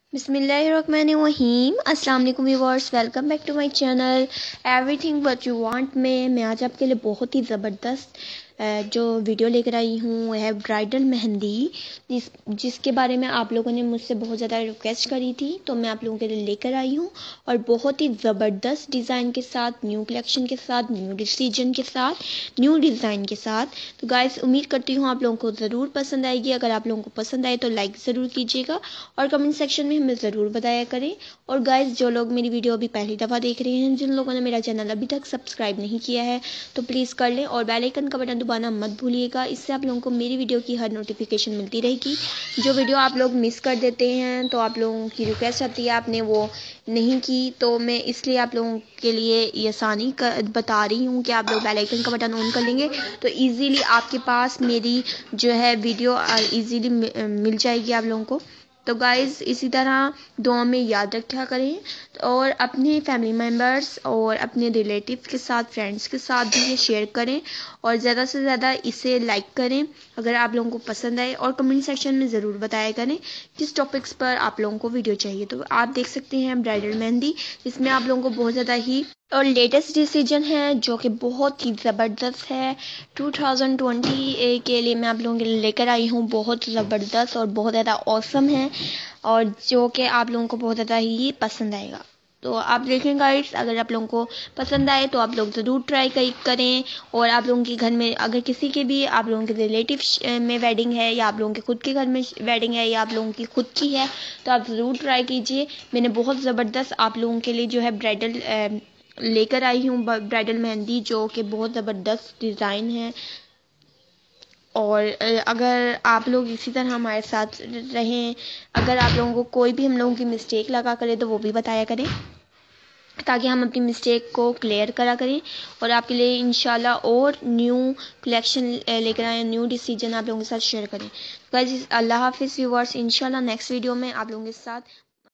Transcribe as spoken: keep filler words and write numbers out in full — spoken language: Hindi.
बिस्मिल्लाहिर्रहमानिर्रहीम अस्सलाम वालेकुम viewers, welcome back to my channel everything what you want में मैं आज आपके लिए बहुत ही ज़बरदस्त जो वीडियो लेकर आई हूँ वो है ब्राइडल मेहंदी, जिस जिसके बारे में आप लोगों ने मुझसे बहुत ज़्यादा रिक्वेस्ट करी थी, तो मैं आप लोगों के लिए लेकर आई हूँ। और बहुत ही ज़बरदस्त डिज़ाइन के साथ, न्यू कलेक्शन के साथ, न्यू डिसीजन के साथ, न्यू डिज़ाइन के साथ। तो गाइस, उम्मीद करती हूँ आप लोगों को ज़रूर पसंद आएगी। अगर आप लोगों को पसंद आए तो लाइक ज़रूर कीजिएगा और कमेंट सेक्शन में हमें ज़रूर बताया करें। और गाइस, जो लोग मेरी वीडियो अभी पहली दफ़ा देख रहे हैं, जिन लोगों ने मेरा चैनल अभी तक सब्सक्राइब नहीं किया है, तो प्लीज़ कर लें और बेल आइकन का बटन दबाना मत भूलिएगा। इससे आप लोगों को मेरी वीडियो की हर नोटिफिकेशन मिलती रहेगी। जो वीडियो आप लोग मिस कर देते हैं, तो आप लोगों की रिक्वेस्ट आती है आपने वो नहीं की, तो मैं इसलिए आप लोगों के लिए ये आसानी कर बता रही हूँ कि आप लोग बेल आइकन का बटन ऑन कर लेंगे तो इजीली आपके पास मेरी जो है वीडियो इजीली मिल जाएगी आप लोगों को। तो गाइज़, इसी तरह दुआ में याद रखा करें और अपने फैमिली मेम्बर्स और अपने रिलेटिव के साथ, फ्रेंड्स के साथ भी ये शेयर करें और ज़्यादा से ज़्यादा इसे लाइक करें अगर आप लोगों को पसंद आए। और कमेंट सेक्शन में ज़रूर बताया करें किस टॉपिक्स पर आप लोगों को वीडियो चाहिए। तो आप देख सकते हैं ब्राइडल मेहंदी, इसमें आप लोगों को बहुत ज़्यादा ही और लेटेस्ट डिसीजन है जो कि बहुत ही ज़बरदस्त है। टू थाउजेंड ट्वेंटी के लिए मैं आप लोगों के लिए लेकर आई हूँ। बहुत ज़बरदस्त और बहुत ज़्यादा औसम है और जो कि आप लोगों को बहुत ज़्यादा ही पसंद आएगा। तो आप देखें गाइस, अगर आप लोगों को पसंद आए तो आप लोग ज़रूर ट्राई करें। और आप लोगों के घर में अगर किसी के भी आप लोगों के रिलेटिव में वेडिंग है, या आप लोगों के खुद के घर में वेडिंग है, या आप लोगों की खुद की है, तो आप ज़रूर ट्राई कीजिए। मैंने बहुत ज़बरदस्त आप लोगों के लिए जो है ब्राइडल लेकर आई हूँ ब्राइडल मेहंदी, जो कि बहुत ज़बरदस्त डिज़ाइन है। और अगर आप लोग इसी तरह हमारे साथ रहें, अगर आप लोगों को कोई भी हम लोगों की मिस्टेक लगा करे तो वो भी बताया करें, ताकि हम अपनी मिस्टेक को क्लियर करा करें और आपके लिए इंशाल्लाह और न्यू कलेक्शन लेकर आए, न्यू डिसीजन आप लोगों के साथ शेयर करें। गाइस, अल्लाह हाफिज़ व्यूअर्स, इंशाल्लाह नेक्स्ट वीडियो में आप लोगों के साथ